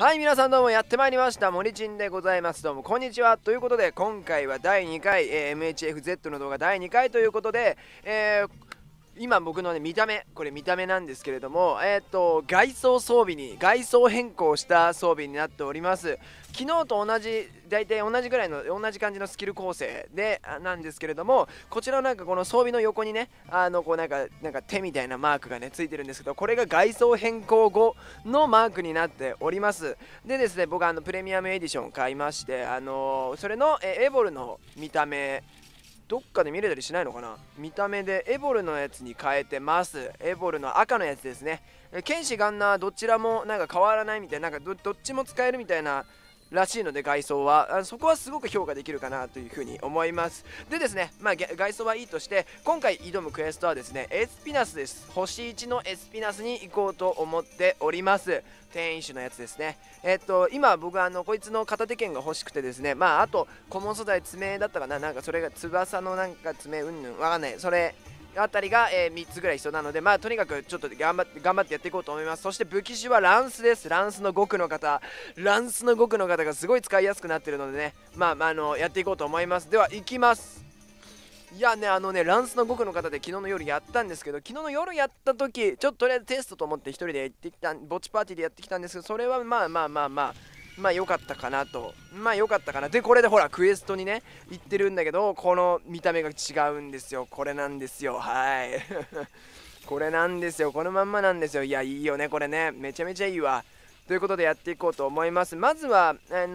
はい、皆さんどうもやってまいりました。森ちんでございます。どうもこんにちは。ということで、今回は第2回、MHFZ の動画第2回ということで、今僕のね、これ見た目なんですけれども、外装変更した装備になっております。昨日と大体同じぐらいの、同じ感じのスキル構成で、なんですけれども、こちらなんかこの装備の横にね、こうなんか手みたいなマークがね、ついてるんですけど、これが外装変更後のマークになっております。でですね、僕プレミアムエディションを買いまして、それのエボルの見た目、どっかで見れたりしないのかな。見た目でエボルのやつに変えてます。エボルの赤のやつですね。剣士ガンナーどちらもなんか変わらないみたいな、なんかどっちも使えるみたいならしいので、外装はそこはすごく評価できるかなというふうに思います。でですね、外装はいいとして、今回挑むクエストはですね、エスピナスです。星1のエスピナスに行こうと思っております。天因種のやつですね。今僕こいつの片手剣が欲しくてですね、あとコモン素材爪だったかな、なんかそれが翼のなんか爪わかんない、それあたりが、3つぐらい必要なので、とにかくちょっと頑張ってやっていこうと思います。そして武器種はランスです。ランスの5区の方がすごい使いやすくなってるのでね、やっていこうと思います。では行きます。いやね、ランスの5区の方で昨日の夜やったんですけど、昨日の夜やった時ちょっととりあえずテストと思って一人で行ってきた、ぼっちパーティーでやってきたんですけど、それは良かったかなと。良かったかな。で、これでほらクエストにね行ってるんだけど、この見た目が違うんですよ。これなんですよ。はいこれなんですよ。このまんまなんですよ。いや、いいよねこれね、めちゃめちゃいいわ。ということでやっていこうと思います。まずは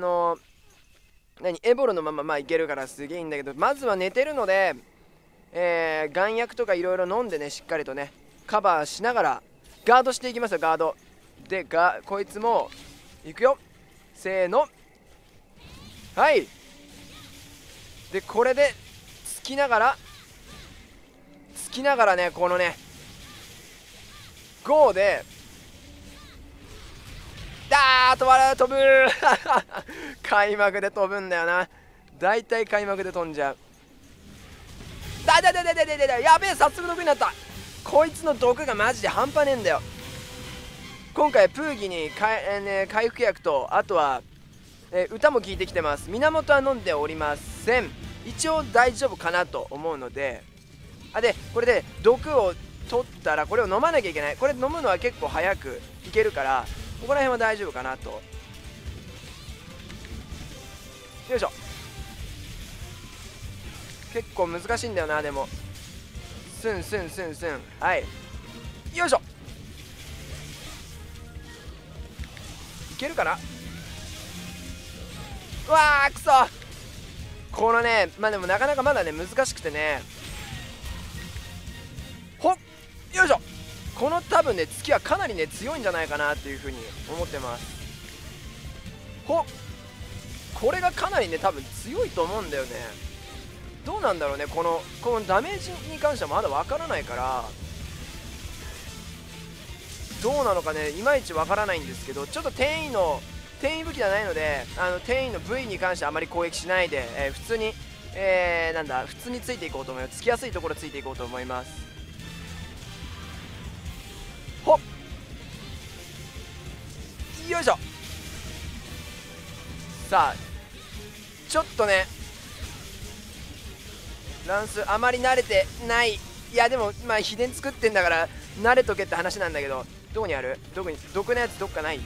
エボルのままいけるからすげえいいんだけど、まずは寝てるので、眼薬とかいろいろ飲んでね、しっかりとねカバーしながらガードしていきますよ。ガードでこいつもいくよ。せーの、はい。でこれでつきながらね、このね5で飛ぶ開幕で飛ぶんだよな。だいたい開幕で飛んじゃう。やべえ、早速毒になった。こいつの毒がマジで半端ねえんだよ。今回プーギに回復薬と、あとは、歌も効いてきてます。源は飲んでおりません。一応大丈夫かなと思うので、でこれで毒を取ったらこれを飲まなきゃいけない。これ飲むのは結構早くいけるから、ここら辺は大丈夫かなと。よいしょ。結構難しいんだよな。でもスン、はい、よいしょ。いけるかな。うわー、くそ。このね、でもなかなかまだね難しくてね、よいしょ。この多分ね月はかなりね強いんじゃないかなっていうふうに思ってます。これがかなりね多分強いと思うんだよね。どうなんだろうね、このダメージに関してはまだわからないから、どうなのかねいまいちわからないんですけど、ちょっと転移武器じゃないので、転移の V に関してはあまり攻撃しないで、普通に普通についていこうと思います。つきやすいところついていこうと思います。よいしょ。さあちょっとねランスあまり慣れてない。いやでも秘伝作ってんだから慣れとけって話なんだけど、どこにある？毒のやつどっかない？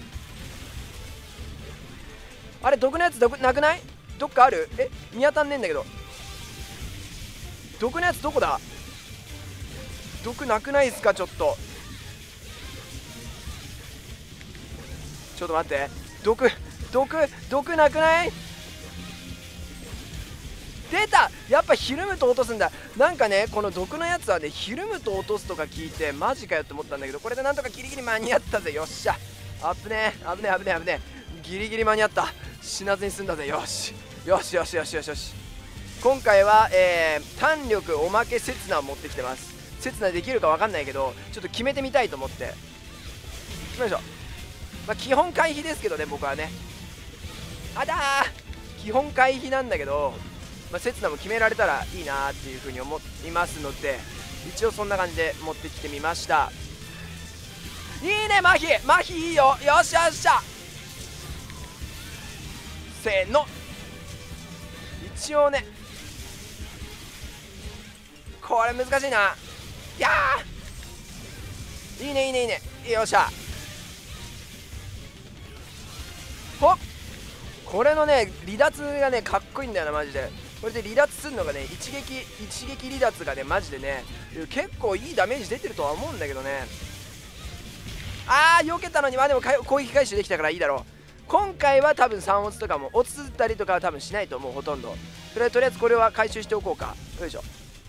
あれ毒のやつなくない？どっかある？見当たんねえんだけど。毒のやつどこだ？毒なくないっすか？ちょっと待って、毒なくない？出た。やっぱひるむと落とすんだ。なんかねこの毒のやつはねひるむと落とすとか聞いてマジかよって思ったんだけど、これでなんとかギリギリ間に合ったぜ。よっしゃ。危ねえギリギリ間に合った。死なずに済んだぜ。よし。今回は弾力おまけ刹那を持ってきてます。刹那できるか分かんないけどちょっと決めてみたいと思って。よいしょ。基本回避ですけどね、僕はね。基本回避なんだけど、刹那も決められたらいいなーっていう風に思いますので、一応そんな感じで持ってきてみました。いいね、麻痺いいよ。よっしゃ。 せーの。一応ね、これ難しいな。いやー、いいねいいねいいね。よっしゃ。ほっ、これのね離脱がねかっこいいんだよなマジで。これで離脱するのがね、一撃離脱がねマジでね結構いいダメージ出てるとは思うんだけどね。避けたのに、まあでも攻撃回収できたからいいだろう。今回は多分3オツとかも落ちたりとかは多分しないと思う、ほとんど。とりあえずこれは回収しておこうか。よいしょ。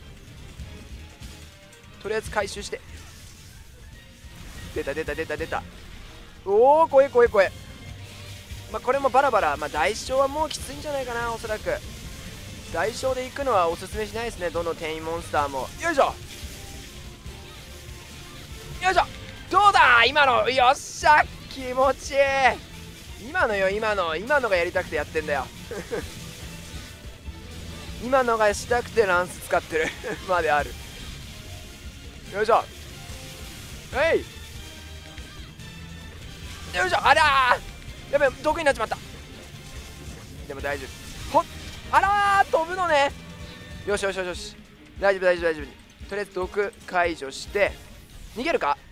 とりあえず回収して、出た。おお、怖え。まあこれもバラバラ、まあ代償はもうきついんじゃないかな。おそらく代償で行くのはおすすめしないですね、どの転移モンスターも。よいしょ。どうだ今の。よっしゃ、気持ちいい。今のがやりたくてやってんだよ今のがしたくてランス使ってるまである。よいしょ。はい、よいしょ。あらー、やべえ、毒になっちまった。でも大丈夫。ほっ、あらー、飛ぶのね。よし、大丈夫。とりあえず毒解除して逃げるか。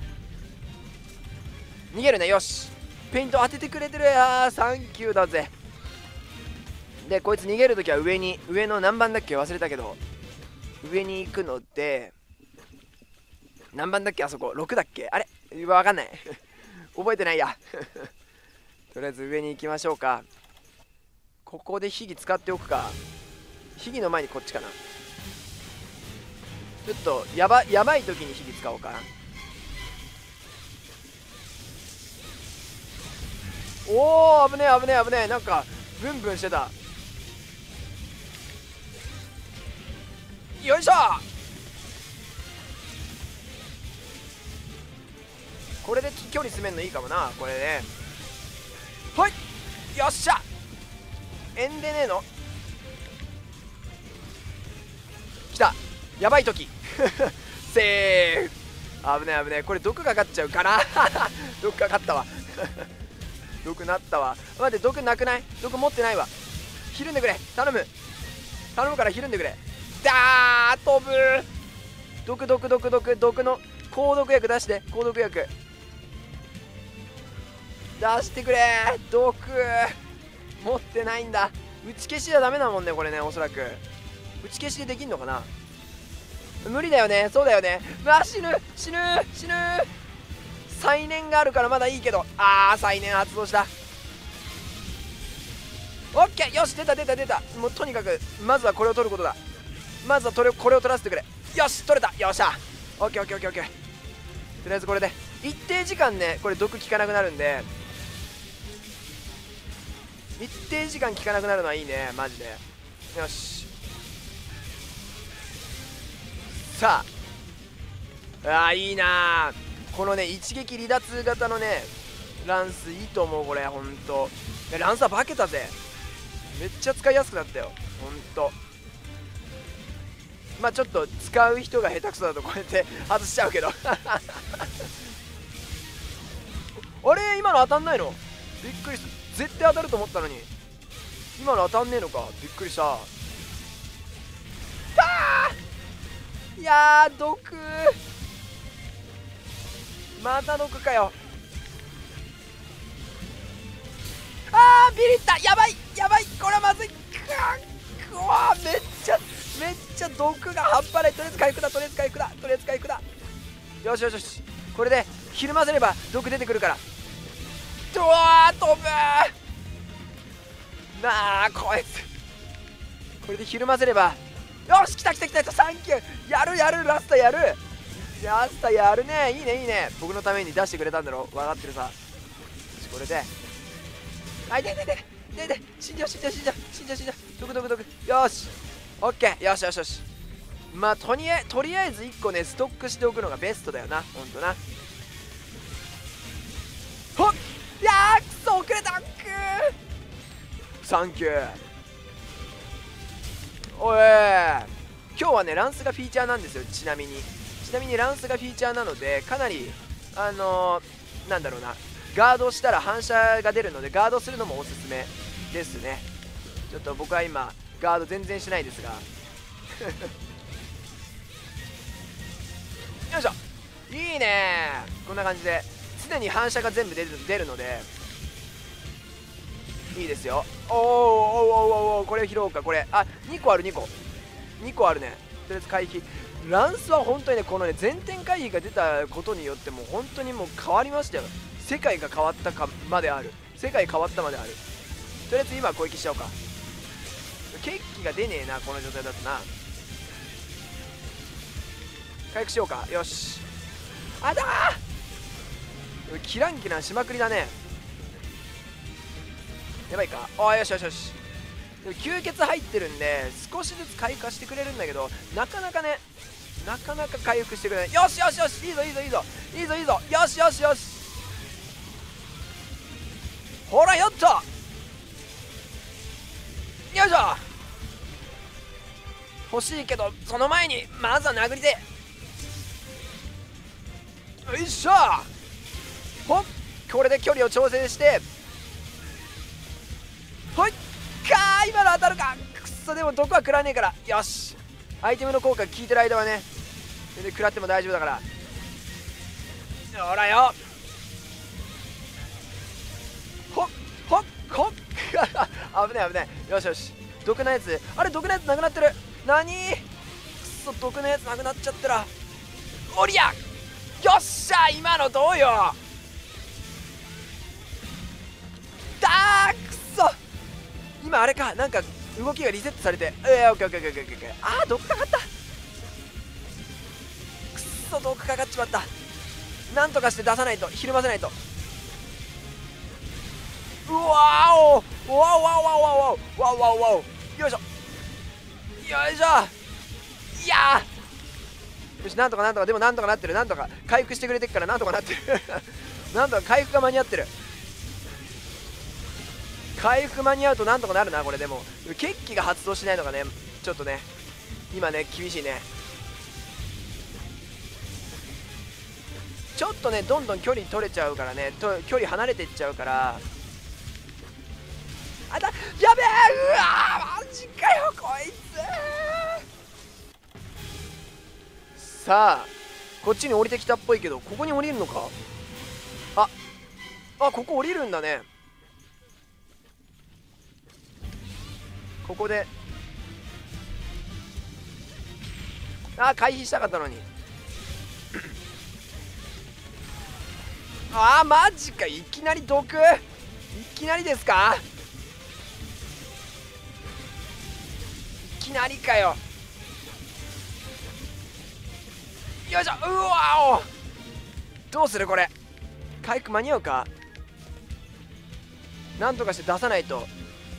逃げるね。よし、ペイント当ててくれてる。サンキューだぜ。でこいつ逃げるときは上の何番だっけ忘れたけど、上に行くので、何番だっけ、あそこ6だっけ、あれわかんない覚えてないやとりあえず上に行きましょうか。ここで秘技使っておくか。秘技の前にこっちかな。ちょっとやばい時に秘技使おうかな。おお、危ねえ。なんかブンブンしてた。よいしょ。これで距離詰めるのいいかもな。これね。はい、よっしゃ。エンでねえの来た。やばい時セーフ。危ねえ。これ毒かかっちゃうかな毒かかったわ毒なったわ。待って、毒なくない？毒持ってないわ。ひるんでくれ、頼むからひるんでくれ。だー、飛ぶ。毒の消毒薬出して。消毒薬出してくれ。毒持ってないんだ。打ち消しじゃダメだもんねこれね。おそらく打ち消しでできんのかな。無理だよね。そうだよね。死ぬ。再燃があるからまだいいけど、再燃発動した。オッケー、よし、出た。もうとにかくまずはこれを取ることだ。これを取らせてくれ。よし、取れた。よっしゃ。オッケー。とりあえずこれで一定時間ね、これ毒効かなくなるんで、一定時間効かなくなるのはいいねマジで。よし、さあ、いいなこのね一撃離脱型のねランス。いいと思うこれ。ほんとランスは化けたぜ。めっちゃ使いやすくなったよほんと。まあちょっと使う人が下手くそだとこうやって外しちゃうけどあれ、今の当たんないの？びっくりした。絶対当たると思ったのに今の当たんねえのか。びっくりした。いやー、毒また毒かよ。ビビった。やばい。これはまずい。うわー、めっちゃ毒が半端ない。とりあえず回復だ。よし。これでひるませれば毒出てくるから。うわー、飛ぶなあこいつ。これでひるませれば。よし、来た。サンキュー。やる。ラスタやるね。いいね。僕のために出してくれたんだろ。分かってるさ。これでで死んじゃう。毒。よし、オッケー。よし。まあとりあえず1個ねストックしておくのがベストだよな。ほんとな。ほっ、いやー、くそ遅れた。サンキュー。おい、今日はねランスがフィーチャーなんですよ。ちなみにランスがフィーチャーなので、かなりなんだろうな、ガードしたら反射が出るのでガードするのもおすすめ。 ですね。ちょっと僕は今ガード全然しないですがよいしょ、いいね。こんな感じで常に反射が全部出るのでいいですよ。おーおーおーおーおー、これ拾おうか。これ2個ある、2個あるね。とりあえず回避。ランスは本当にね、このね全点回避が出たことによってもう本当にもう変わりましたよ。世界が変わったかまである。世界変わったまである。とりあえず今攻撃しちゃおうか。ケーキが出ねえな、この状態だとな。回復しようか。よし、あだー、キランキランしまくりだね。やばいか。あ、よしよしよし。でも吸血入ってるんで少しずつ回復してくれるんだけど、なかなか回復してくれない。よしよしよし、いいぞいいぞいいぞいいぞいいぞ、よしよしよし、ほらよっと、よいしょ。欲しいけどその前にまずは殴りて。よいしょ、ほっ、これで距離を調整して、ほいっかー、今の当たるか。くっそ、でも毒は食らねえから。よし、アイテムの効果が効いてる間はね全然食らっても大丈夫だから。ほらよ、ほっほっほっ危ない危ない。よしよし、毒のやつ、あれ毒のやつなくなってる。なにー、くっそ、毒のやつなくなっちゃったら。おりゃ、よっしゃ、今のどうよ。だー、くっそ、今あれか、なんか動きがリセットされて、オッケーオッケーオッケーオッケーオッケー。あー、毒かかった。くっそ、毒かかっちまった。なんとかして出さないと、ひるませないと。うわお、うわおわおわおわおわおわおわおわお、よいしょよいしょ、いやー、よし、なんとかなんとか、でもなんとかなってる。なんとか回復してくれてっからなんとかなってるなんとか回復が間に合ってる。回復間に合うとなんとかなるな。これでも血気が発動しないのがね、ちょっとね今ね厳しいね。ちょっとねどんどん距離取れちゃうからね、距離離れていっちゃうから。あだ、やべえ、うわー、マジかよこいつ。さあこっちに降りてきたっぽいけど、ここに降りるのか。ここ降りるんだね。ここで回避したかったのにマジか、いきなり毒、いきなりですか、いきなりかよ。よいしょ、うわお、どうするこれ、回復間に合うか。なんとかして出さないと。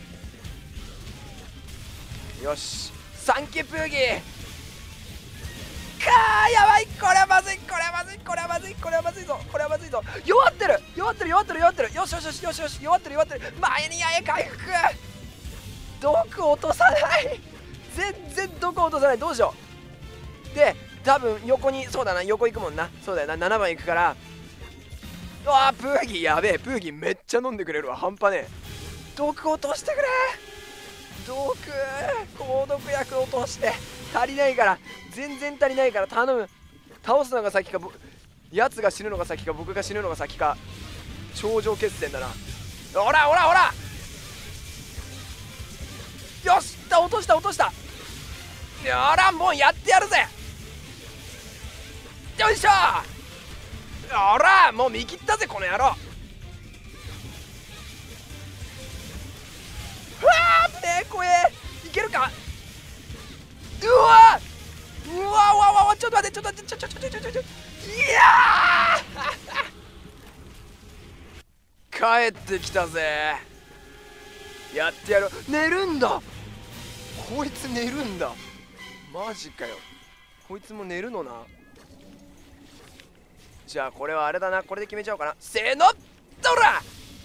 よし、サンキュープーギーかー、やばい、これはまずい、これはまずい、これはまずい、これはまずいぞ、これはまずいぞ。弱ってる弱ってる弱ってる弱ってる、よしよしよしよしよし、弱ってる弱ってる、前にやや回復、毒落とさない、全然毒落とさない。どうしよう。で多分横に、そうだな、横行くもんな、そうだよな、7番行くから。うわー、プーギーやべえ、プーギーめっちゃ飲んでくれるわ、半端ねえ。毒落としてくれ、毒、高毒薬落として、足りないから、全然足りないから頼む。倒すのが先か、やつが死ぬのが先か、僕が死ぬのが先か、頂上決戦だな。ほらほらほら、よし、落とした落とした、ほらもうやってやるぜ、よいしょ、ほらもう見切ったぜこの野郎。うわー、ねえ、怖え、いけるか。うわうわうわうわうわ、ちょっと待って、ちょっと待って、いやー帰ってきたぜ、やってやる。寝るんだ、こいつ寝るんだ、マジかよ、こいつも寝るのな。じゃあこれはあれだな、これで決めちゃおうかな。せーの、どら、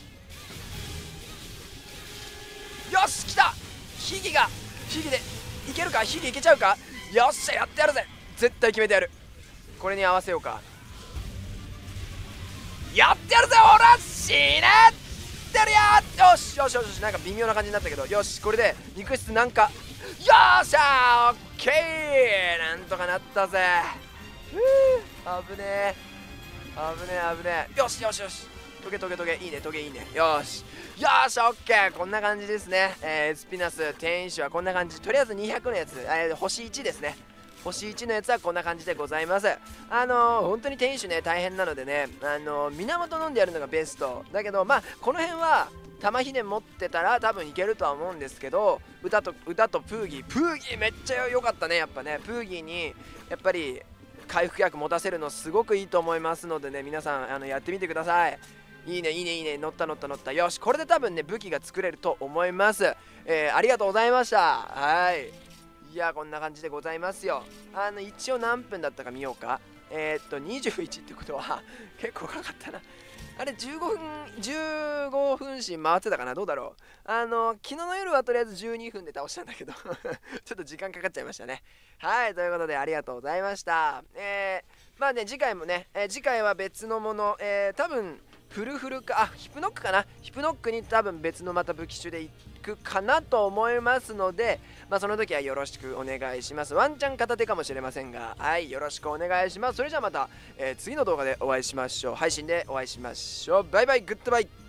よし、来た、ヒギが、ヒギでいけるか、ヒギいけちゃうか、よっしゃ、やってやるぜ、絶対決めてやる。これに合わせようか、やってやるぜ、ほら、死ね、 ってるよ。よしよしよしよし、なんか微妙な感じになったけど、よし、これで肉質なんか、よっしゃー、オッケー、なんとかなったぜ。危ねえ危ねえ危ねえ。よしよしよし、トゲトゲトゲ、いいねトゲいいね。よしよし、オッケー、こんな感じですね。スピナス天使はこんな感じ。とりあえず200のやつ、星1ですね。星1のやつはこんな感じでございます。本当に天使ね、大変なのでね、源飲んでやるのがベストだけど、まあこの辺は玉ひね持ってたら多分いけるとは思うんですけど、歌とプーギーめっちゃ良かったね。やっぱね、プーギーにやっぱり回復薬持たせるのすごくいいと思いますのでね、皆さんやってみてください。いいねいいねいいね、乗った乗った乗った。よし、これで多分ね武器が作れると思います。ありがとうございました。はい、いや、こんな感じでございますよ。一応何分だったか見ようか。21ってことは結構かかったな。あれ15分し回ってたかな、どうだろう。昨日の夜はとりあえず12分で倒したんだけどちょっと時間かかっちゃいましたね。はい、ということでありがとうございました。まあね、次回もね、次回は別のもの、多分フルフルか、ヒプノックかな。ヒプノックに多分別のまた武器種でいくかなと思いますので、まあその時はよろしくお願いします。ワンチャン片手かもしれませんが、はい、よろしくお願いします。それじゃあまた、次の動画でお会いしましょう。配信でお会いしましょう。バイバイ、グッドバイ。